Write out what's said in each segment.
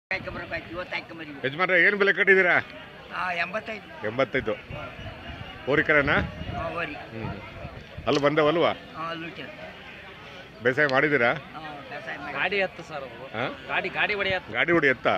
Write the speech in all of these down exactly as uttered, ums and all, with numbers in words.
ಯಜಮಾನ್ರೆ ಏನು ಬೆಲೆ ಕಟ್ಟಿದ್ದೀರಾ? ಎಂಬತ್ತೈದು ಎಂಬತ್ತೈದು ಹೋರಿಕರನಾ? ಹ್ಞೂ ಅಲ್ಲಿ ಬಂದವಲ್ವಾ? ಬೇಸಾಯ ಮಾಡಿದ್ದೀರಾ? ಗಾಡಿ ಎತ್ತ ಸರ್ ಗಾಡಿ ಗಾಡಿ ಹೊಡಿ ಎತ್ತ ಗಾಡಿ ಹೊಡಿ ಎತ್ತ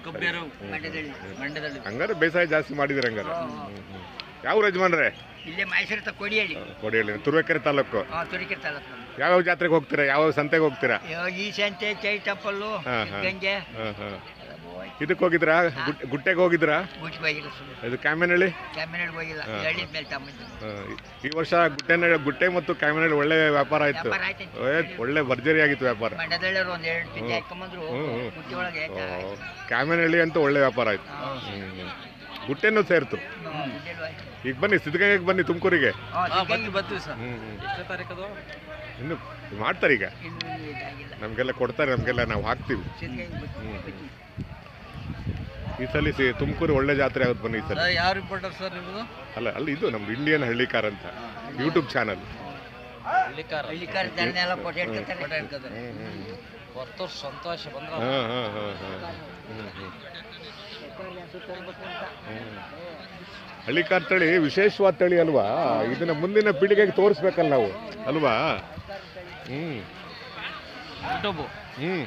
ಹಂಗಾರೆ ಬೇಸಾಯ ಜಾಸ್ತಿ ಮಾಡಿದಿರ ಹಂಗಾರೆ. ಯಾವ ಯಜಮಾನ್ರೆ? ಇಲ್ಲೇ ಮೈಸೂರು ಕೊಡಿಹಳ್ಳಿ. ಕೊಡಿಹಳ್ಳಿ ತುರುವೇಕೆರೆ ತಾಲೂಕು. ತುರುವೇಕೆರೆ ತಾಲೂಕು. ಯಾವ್ಯಾವ ಜಾತ್ರೆಗೆ ಹೋಗ್ತೀರಾ? ಯಾವ ಸಂತೆಗೆ ಹೋಗ್ತೀರಾ? ಈ ಸಂತೆ ಚೈ ಟೆಂಪಲ್ಲು ಗಂಗೆ. ಇದಕ್ಕೆ ಹೋಗಿದ್ರಾ? ಗುಟ್ಟೆಗೆ ಹೋಗಿದ್ರಾ? ಇದು ಕ್ಯಾಮೆನಹಳ್ಳಿ ಕ್ಯಾಮೆನಹಳ್ಳಿ ಹೋಗಿಲ್ಲ, ಹಳ್ಳಿ ಮೇಲೆ ತಗೊಂಡು. ಈ ವರ್ಷ ಗುಟ್ಟೆ ಗುಟ್ಟೆ ಮತ್ತು ಕ್ಯಾಮೆನಹಳ್ಳಿ ಒಳ್ಳೆ ವ್ಯಾಪಾರ ಆಯ್ತು, ಒಳ್ಳೆ ಭರ್ಜರಿ ಆಗಿತ್ತು ವ್ಯಾಪಾರ. ಮಂಡ್ಯದಳ್ಳಿ ಒಂದ್ ಎರಡು ಟಿಂಡಿ ಹಾಕೊಂಬಂದ್ರು ಗುಟ್ಟಿ ಒಳಗೆ. ಕ್ಯಾಮೆನಹಳ್ಳಿ ಅಂತೂ ಒಳ್ಳೆ ವ್ಯಾಪಾರ ಆಯ್ತು. ಗುಟ್ಟೆನೂ ಸೇರ್ತು. ಈಗ ಬನ್ನಿ ಸಿದ್ಧಗಂಗೆಗೆ ಬನ್ನಿ, ತುಮಕೂರಿಗೆ. ಇನ್ನು ಮಾಡ್ತಾರೆ ಈಗ, ನಮಗೆಲ್ಲ ಕೊಡ್ತಾರೆ, ನಮಗೆಲ್ಲ ನಾವು ಹಾಕ್ತೀವಿ. ಈ ಸಲ ತುಮಕೂರು ಒಳ್ಳೆ ಜಾತ್ರೆ ಆಗುತ್ತೆ ಬನ್ನಿ ಈ ಸಲ. ಯಾವ ರಿಪೋರ್ಟರ್ ಸರ್ ನಿಮ್ಮದು? ಅಲ್ಲ ಅಲ್ಲಿ ಇದು ನಮ್ದು ಇಂಡಿಯನ್ ಹಳ್ಳಿಕಾರ್ ಅಂತ ಯೂಟ್ಯೂಬ್ ಚಾನಲ್. ಸಂತೋಷ ಬಂದ್ರೆ ಹಳ್ಳಿಕಾರ್ ತಳಿ ವಿಶೇಷವಾದ ತಳಿ ಅಲ್ವಾ? ಇದನ್ನ ಮುಂದಿನ ಪೀಳಿಗೆಗೆ ತೋರಿಸ್ಬೇಕಲ್ಲ ನಾವು ಅಲ್ವಾ? ಹ್ಮ್ ಹ್ಮ್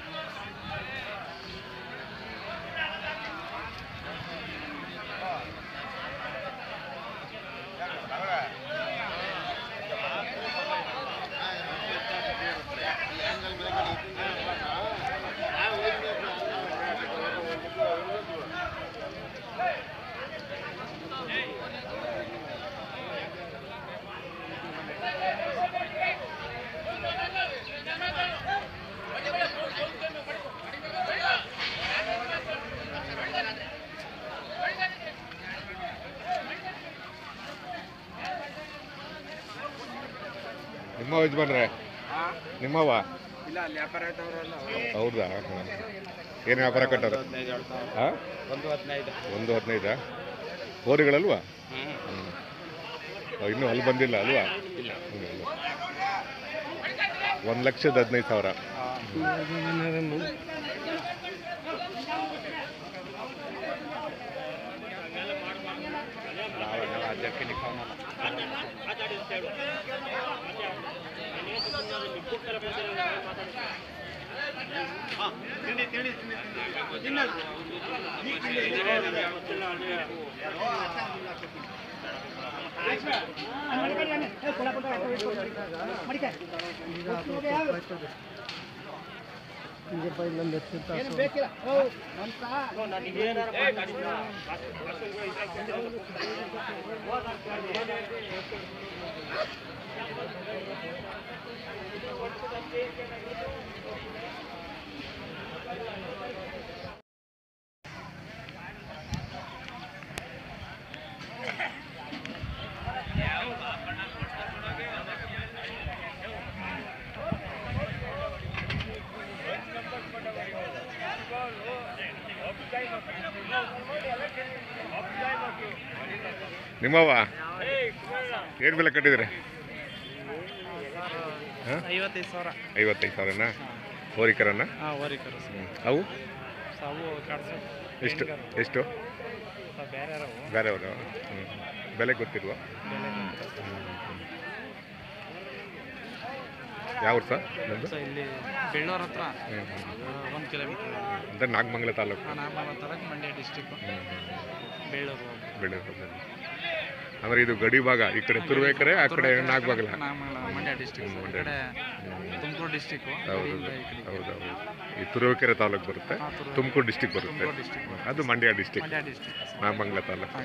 ನಿಮ್ಮ ಯಜಮಾನ್ರೆ ನಿಮ್ಮವ? ಹೌದಾ? ಏನು ವ್ಯಾಪಾರ ಕಟ್ಟೋದು? ಹಾಂ ಒಂದು ಹದಿನೈದಾ? ಹೋರಿಗಳಲ್ವಾ? ಇನ್ನೂ ಅಲ್ಲಿ ಬಂದಿಲ್ಲ ಅಲ್ವಾ? ಒಂದು ಲಕ್ಷದ ಹದಿನೈದು ಸಾವಿರ. ನಿಮ್ಮವ ಏನು ಬೆಲೆ ಕಟ್ಟಿದ್ರೆ? ಐವತ್ತೈದು ಸಾವಿರ. ಐವತ್ತೈದು ಸಾವಿರನಾ? ಹೋರಿಕರನ್ನ? ಅವು ಎಷ್ಟು ಎಷ್ಟು ಬೇರೆಯವರು? ಹ್ಞೂ ಬೆಲೆ ಗೊತ್ತಿಲ್ವಾ? ಯಾವ ಸರ್ ನಮ್ಮದು? ಇಲ್ಲಿ ಬೆಳ್ಳೂರ ಹತ್ರ ಒಂದು ಕಿಲೋಮೀಟರ್ ಅಂದರೆ ನಾಗಮಂಗಲ ತಾಲೂಕು. ನಾಗಮಂಗಲ ತಾಲೂಕು, ಮಂಡ್ಯ ಡಿಸ್ಟಿಕ್ಕು. ಬೆಳ್ಳೂರು ಬೆಳ್ಳೂರು ಅಂದರೆ ಇದು ಗಡಿ ಭಾಗ. ಈ ಕಡೆ ತುರುವೇಕೆರೆ, ಆ ಕಡೆ ನಾಗಮಂಗಲ, ಮಂಡ್ಯ ಡಿಸ್ಟಿಕ್. ಮಂಡ್ಯ ತುಮಕೂರು ಡಿಸ್ಟಿಕ್. ಹೌದು ಹೌದೌದು. ಈ ತುರುವೇಕೆರೆ ತಾಲೂಕು ಬರುತ್ತೆ, ತುಮಕೂರು ಡಿಸ್ಟಿಕ್ ಬರುತ್ತೆ, ಅದು ಮಂಡ್ಯ ಡಿಸ್ಟಿಕ್, ನಾಗಮಂಗಲ ತಾಲೂಕು.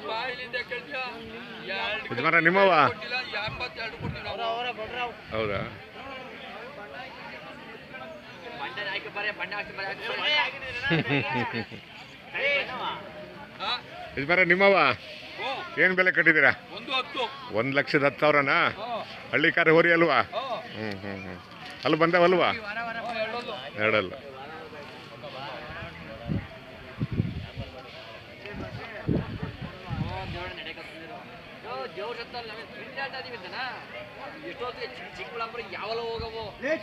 ಯಜಮಾನ ನಿಮ್ಮವ ಹೌದಾ ಯಜಮಾನ ನಿಮ್ಮವ ಏನು ಬೆಲೆ ಕಟ್ಟಿದ್ದೀರಾ? ಒಂದು ಲಕ್ಷದ ಹತ್ತು ಸಾವಿರನಾ? ಹಳ್ಳಿ ಕಾರ ಹೋರಿ ಅಲ್ವಾ? ಹ್ಞೂ ಹ್ಞೂ ಹ್ಞೂ ಅಲ್ಲಿ ಬಂದವಲ್ವಾ? ಎರಡಲ್ಲ. ಚಿಕ್ಕಬಳ್ಳಾಪುರ ಯಾವಲ್ಲ ಹೋಗವು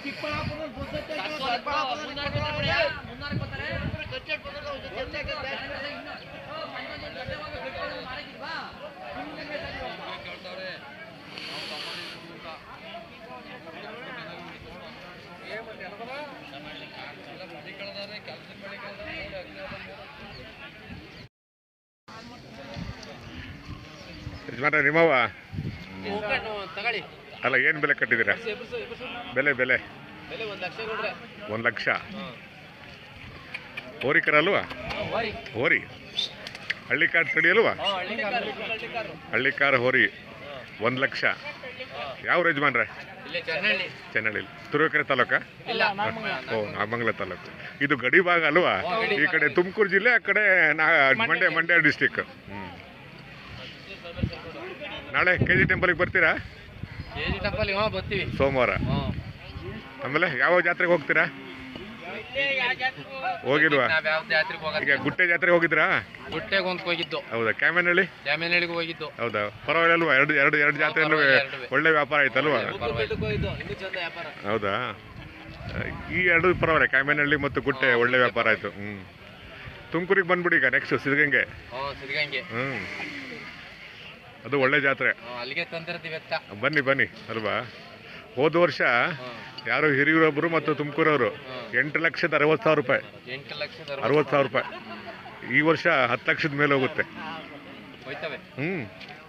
ಯಜಮಾನ ನಿಮ್ಮವ ತಗೊಳ್ಳಿ. ಅಲ್ಲ ಏನು ಬೆಲೆ ಕಟ್ಟಿದ್ದೀರಾ? ಬೆಲೆ ಬೆಲೆ ಒಂದು ಲಕ್ಷ ಕೊಡ್ರೆ ಒಂದು ಲಕ್ಷ ಹೋರಿಕರ ಅಲ್ವಾ? ಹೋರಿ ಹಳ್ಳಿ ಕಾರ್ ತಡಿ ಅಲ್ವಾ? ಹಳ್ಳಿ ಕಾರ್ ಹೋರಿ ಒಂದು ಲಕ್ಷ. ಯಾವ ಯಜಮಾನ್ರೆ? ಚೆನ್ನಳ್ಳಿ ತುರುವೇಕೆರೆ ತಾಲೂಕಾ? ಓ ನಾಗಮಂಗಲ ತಾಲೂಕು. ಇದು ಗಡಿ ಭಾಗ ಅಲ್ವಾ? ಈ ಕಡೆ ತುಮಕೂರು ಜಿಲ್ಲೆ, ಆ ಕಡೆ ನಾ ಮಂಡ್ಯ ಮಂಡ್ಯ ಡಿಸ್ಟಿಕ್. ಹ್ಞೂ ನಾಳೆ ಕೆ ಜಿ ಟೆಂಪಲ್ಗೆ ಬರ್ತೀರಾ? ಬರ್ತೀವಿ ಸೋಮವಾರ. ಆಮೇಲೆ ಯಾವ ಜಾತ್ರೆಗೆ ಹೋಗ್ತೀರಾ? ಹೋಗಿಲ್ವಾ? ಈಗ ಗುಟ್ಟೆ ಜಾತ್ರೆಗೆ ಹೋಗಿದ್ರಾ? ಗುಟ್ಟೆಗೆ ಒಂದು ಹೋಗಿದ್ದು. ಹೌದಾ? ಕ್ಯಾಮೆನಹಳ್ಳಿ ಕ್ಯಾಮೆನಹಳ್ಳಿಗೆ ಹೋಗಿದ್ದು. ಹೌದಾ? ಪರವಾಗಿಲ್ವಾ? ಎರಡು ಎರಡು ಎರಡು ಜಾತ್ರೆಯಲ್ಲೂ ಒಳ್ಳೆ ವ್ಯಾಪಾರ ಆಯ್ತಲ್ವಾ? ಹೌದಾ? ಈ ಎರಡು ಪರವಾಗಿಲ್ಲ, ಕ್ಯಾಮೆನಹಳ್ಳಿ ಮತ್ತು ಗುಟ್ಟೆ ಒಳ್ಳೆ ವ್ಯಾಪಾರ ಆಯ್ತು. ಹ್ಞೂ ತುಮಕೂರಿಗೆ ಬಂದ್ಬಿಡಿ ಈಗ ನೆಕ್ಸ್ಟ್ ಸಿದ್ಧಗಂಗೆ. ಹ್ಞೂ ಅದು ಒಳ್ಳೆ ಜಾತ್ರೆ. ಅಲ್ಲಿಗೆ ತಂದಿರ್ತೀವಿ. ಬನ್ನಿ ಬನ್ನಿ ಅಲ್ವಾ? ಹೋದ ವರ್ಷ ಯಾರು ಹಿರಿಯೂರೊಬ್ಬರು ಮತ್ತು ತುಮಕೂರವರು ಎಂಟು ಲಕ್ಷದ ಅರವತ್ತು ಸಾವಿರ ರೂಪಾಯಿ ಎಂಟು ಲಕ್ಷದ ಅರವತ್ತು ಸಾವಿರ ರೂಪಾಯಿ. ಈ ವರ್ಷ ಹತ್ತು ಲಕ್ಷದ ಮೇಲೆ ಹೋಗುತ್ತೆ. ಹೋಯ್ತವೆ. ಹ್ಞೂ